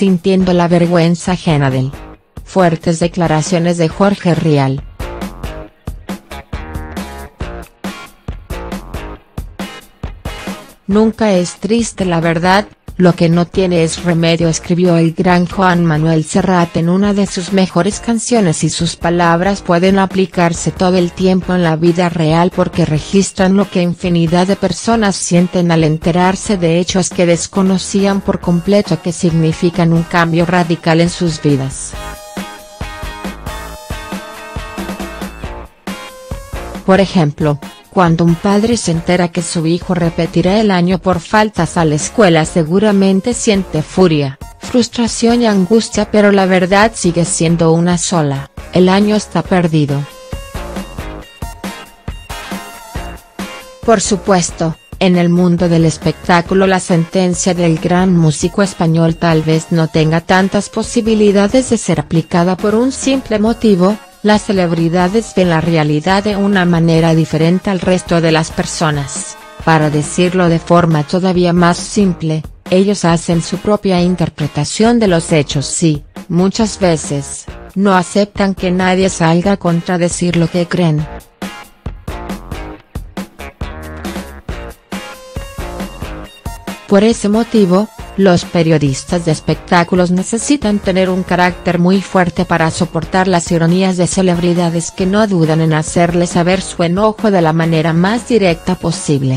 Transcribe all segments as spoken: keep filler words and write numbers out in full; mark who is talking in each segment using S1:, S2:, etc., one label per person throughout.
S1: sintiendo la vergüenza ajena del. Fuertes declaraciones de Jorge Rial. Nunca es triste la verdad, lo que no tiene es remedio, escribió el gran Juan Manuel Serrat en una de sus mejores canciones, y sus palabras pueden aplicarse todo el tiempo en la vida real porque registran lo que infinidad de personas sienten al enterarse de hechos que desconocían por completo, que significan un cambio radical en sus vidas. Por ejemplo, cuando un padre se entera que su hijo repetirá el año por faltas a la escuela, seguramente siente furia, frustración y angustia, pero la verdad sigue siendo una sola: el año está perdido. Por supuesto, en el mundo del espectáculo la sentencia del gran músico español tal vez no tenga tantas posibilidades de ser aplicada por un simple motivo: las celebridades ven la realidad de una manera diferente al resto de las personas. Para decirlo de forma todavía más simple, ellos hacen su propia interpretación de los hechos y, muchas veces, no aceptan que nadie salga a contradecir lo que creen. Por ese motivo, los periodistas de espectáculos necesitan tener un carácter muy fuerte para soportar las ironías de celebridades que no dudan en hacerles saber su enojo de la manera más directa posible.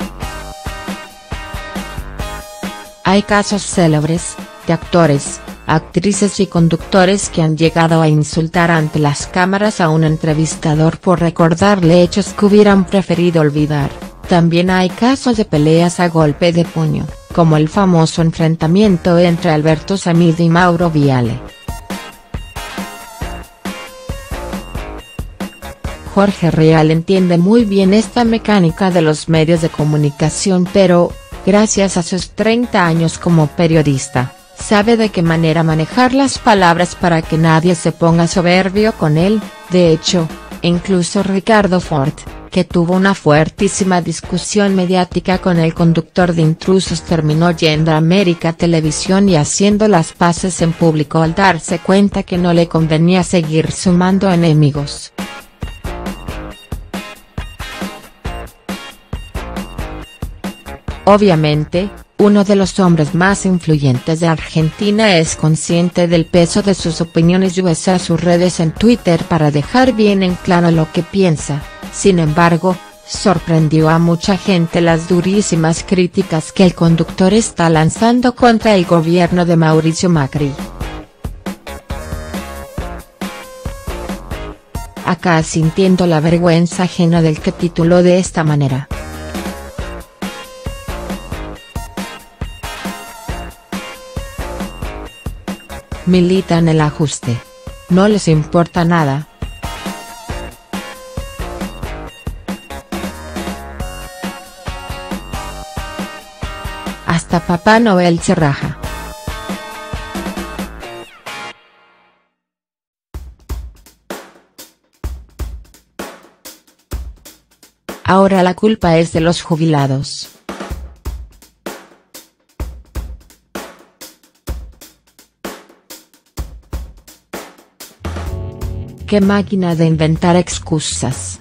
S1: Hay casos célebres, de actores, actrices y conductores que han llegado a insultar ante las cámaras a un entrevistador por recordarle hechos que hubieran preferido olvidar. También hay casos de peleas a golpe de puño, como el famoso enfrentamiento entre Alberto Samid y Mauro Viale. Jorge Rial entiende muy bien esta mecánica de los medios de comunicación, pero, gracias a sus treinta años como periodista, sabe de qué manera manejar las palabras para que nadie se ponga soberbio con él. De hecho, incluso Ricardo Fort, que tuvo una fuertísima discusión mediática con el conductor de Intrusos, terminó yendo a América Televisión y haciendo las paces en público al darse cuenta que no le convenía seguir sumando enemigos. Obviamente, uno de los hombres más influyentes de Argentina es consciente del peso de sus opiniones y usa sus redes en Twitter para dejar bien en claro lo que piensa. Sin embargo, sorprendió a mucha gente las durísimas críticas que el conductor está lanzando contra el gobierno de Mauricio Macri. Acá sintiendo la vergüenza ajena del que tituló de esta manera. Militan el ajuste. No les importa nada. Hasta Papá Noel se raja. Ahora la culpa es de los jubilados. Qué máquina de inventar excusas.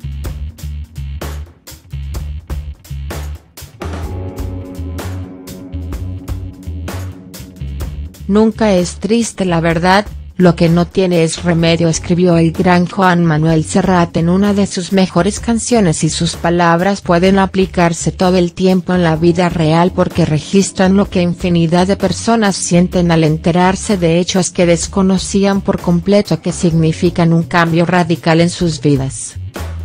S1: Nunca es triste la verdad, lo que no tiene es remedio, escribió el gran Juan Manuel Serrat en una de sus mejores canciones, y sus palabras pueden aplicarse todo el tiempo en la vida real porque registran lo que infinidad de personas sienten al enterarse de hechos que desconocían por completo, que significan un cambio radical en sus vidas.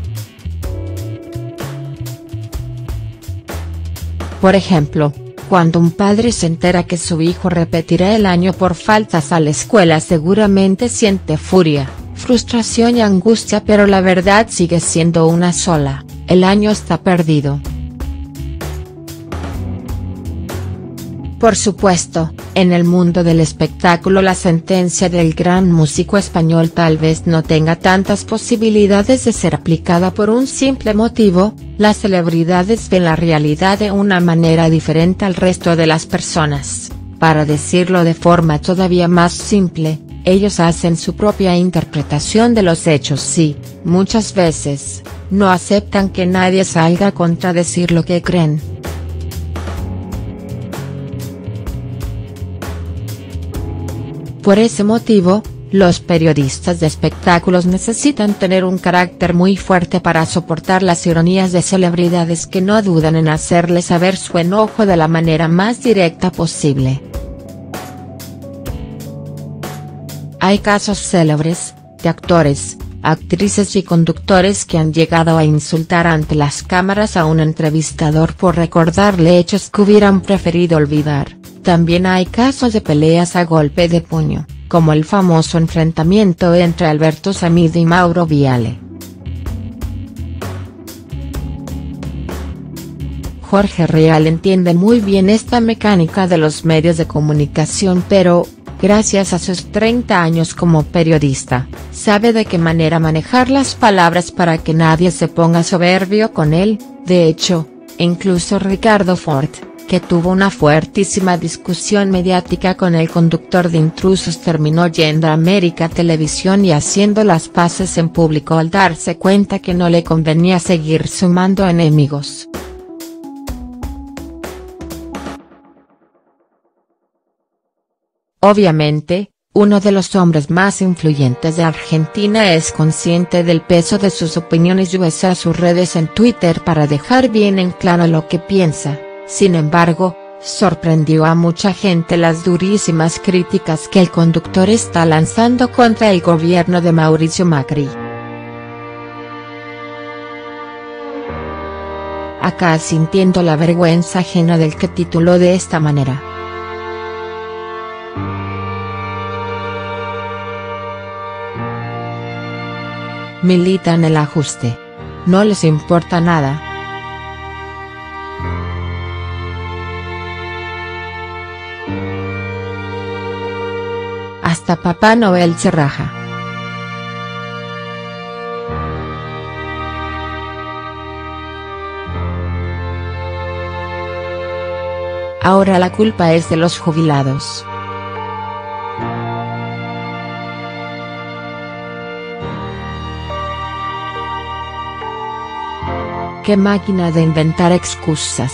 S1: Por ejemplo, cuando un padre se entera que su hijo repetirá el año por faltas a la escuela, seguramente siente furia, frustración y angustia, pero la verdad sigue siendo una sola: el año está perdido. Por supuesto, en el mundo del espectáculo la sentencia del gran músico español tal vez no tenga tantas posibilidades de ser aplicada por un simple motivo: las celebridades ven la realidad de una manera diferente al resto de las personas. Para decirlo de forma todavía más simple, ellos hacen su propia interpretación de los hechos y, muchas veces, no aceptan que nadie salga a contradecir lo que creen. Por ese motivo, los periodistas de espectáculos necesitan tener un carácter muy fuerte para soportar las ironías de celebridades que no dudan en hacerle saber su enojo de la manera más directa posible. Hay casos célebres, de actores, actrices y conductores que han llegado a insultar ante las cámaras a un entrevistador por recordarle hechos que hubieran preferido olvidar. También hay casos de peleas a golpe de puño, como el famoso enfrentamiento entre Alberto Samid y Mauro Viale. Jorge Rial entiende muy bien esta mecánica de los medios de comunicación, pero, gracias a sus treinta años como periodista, sabe de qué manera manejar las palabras para que nadie se ponga soberbio con él. De hecho, incluso Ricardo Fort, que tuvo una fuertísima discusión mediática con el conductor de Intrusos, terminó yendo a América Televisión y haciendo las paces en público al darse cuenta que no le convenía seguir sumando enemigos. Obviamente, uno de los hombres más influyentes de Argentina es consciente del peso de sus opiniones y usa sus redes en Twitter para dejar bien en claro lo que piensa. Sin embargo, sorprendió a mucha gente las durísimas críticas que el conductor está lanzando contra el gobierno de Mauricio Macri. Acá sintiendo la vergüenza ajena del que tituló de esta manera. Militan el ajuste. No les importa nada. Hasta Papá Noel se raja. Ahora la culpa es de los jubilados. ¡Qué máquina de inventar excusas!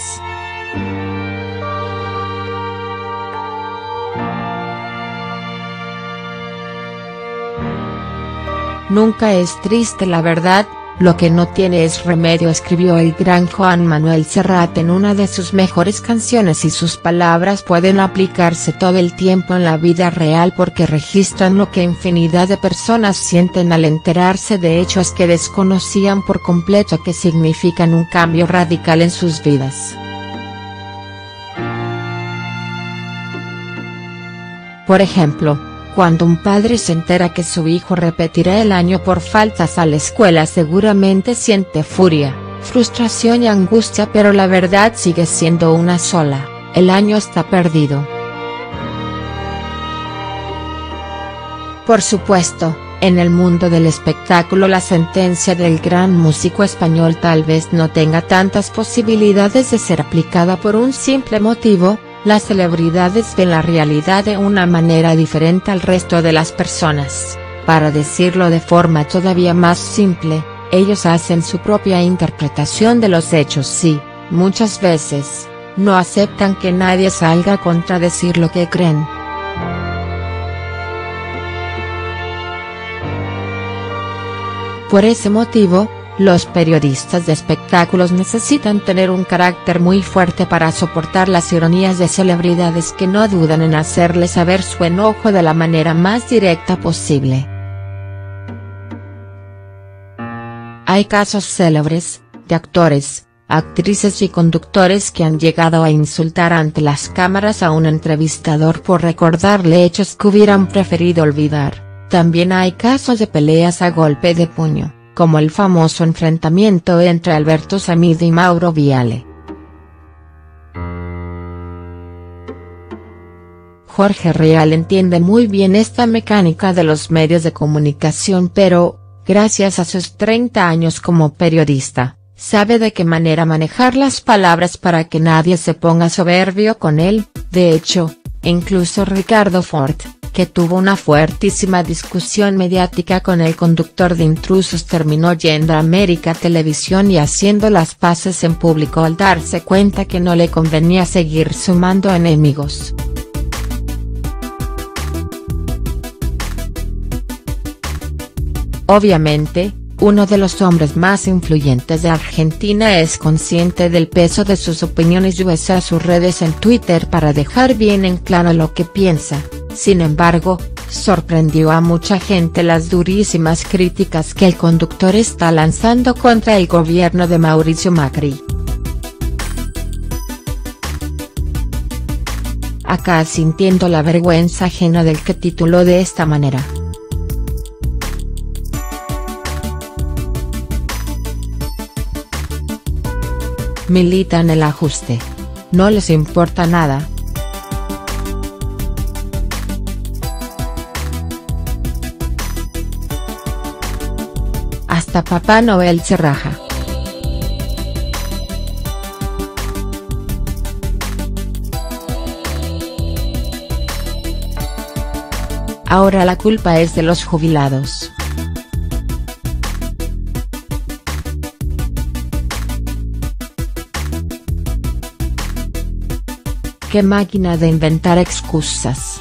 S1: Nunca es triste la verdad, lo que no tiene es remedio, escribió el gran Juan Manuel Serrat en una de sus mejores canciones, y sus palabras pueden aplicarse todo el tiempo en la vida real porque registran lo que infinidad de personas sienten al enterarse de hechos que desconocían por completo que significan un cambio radical en sus vidas. Por ejemplo, cuando un padre se entera que su hijo repetirá el año por faltas a la escuela, seguramente siente furia, frustración y angustia, pero la verdad sigue siendo una sola: el año está perdido. Por supuesto, en el mundo del espectáculo la sentencia del gran músico español tal vez no tenga tantas posibilidades de ser aplicada por un simple motivo: las celebridades ven la realidad de una manera diferente al resto de las personas. Para decirlo de forma todavía más simple, ellos hacen su propia interpretación de los hechos y, muchas veces, no aceptan que nadie salga a contradecir lo que creen. Por ese motivo, los periodistas de espectáculos necesitan tener un carácter muy fuerte para soportar las ironías de celebridades que no dudan en hacerle saber su enojo de la manera más directa posible. Hay casos célebres, de actores, actrices y conductores que han llegado a insultar ante las cámaras a un entrevistador por recordarle hechos que hubieran preferido olvidar. También hay casos de peleas a golpe de puño, como el famoso enfrentamiento entre Alberto Samid y Mauro Viale. Jorge Rial entiende muy bien esta mecánica de los medios de comunicación, pero, gracias a sus treinta años como periodista, sabe de qué manera manejar las palabras para que nadie se ponga soberbio con él. De hecho, e incluso Ricardo Ford, que tuvo una fuertísima discusión mediática con el conductor de Intrusos, terminó yendo a América Televisión y haciendo las paces en público al darse cuenta que no le convenía seguir sumando enemigos. Obviamente, uno de los hombres más influyentes de Argentina es consciente del peso de sus opiniones y usa sus redes en Twitter para dejar bien en claro lo que piensa. Sin embargo, sorprendió a mucha gente las durísimas críticas que el conductor está lanzando contra el gobierno de Mauricio Macri. Acá sintiendo la vergüenza ajena del que tituló de esta manera. Militan el ajuste. No les importa nada. Hasta Papá Noel se raja. Ahora la culpa es de los jubilados. Qué máquina de inventar excusas.